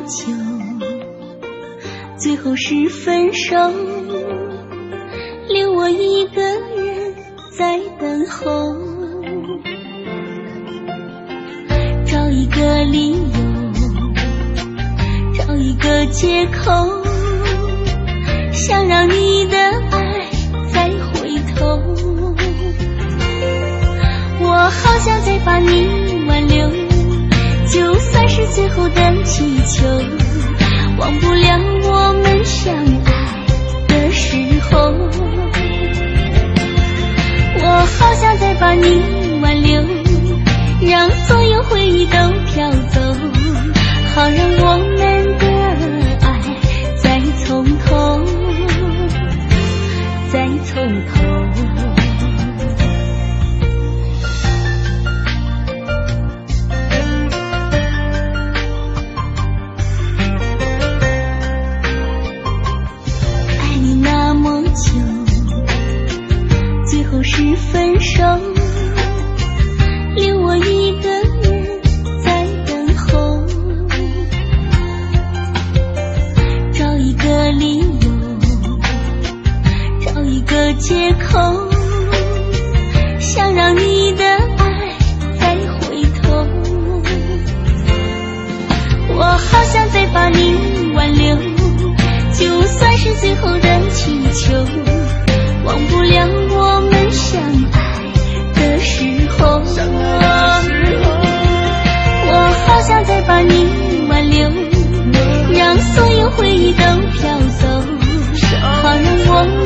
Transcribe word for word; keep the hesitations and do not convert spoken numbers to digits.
久，最后是分手，留我一个人在等候，找一个理由，找一个借口，想让你的爱再回头。我好想再把你挽留，就算是最后的祈求，忘不了我们相爱的时候。我好想再把你挽留，让所有回忆都飘走，好让我们的爱再从头，再从头。是分手，留我一个人在等候，找一个理由，找一个借口，想让你的爱再回头。我好想再把你挽留，就算是最后的祈求，忘不了我们相爱的时候。我好想再把你挽留，让所有回忆都飘走，好让我们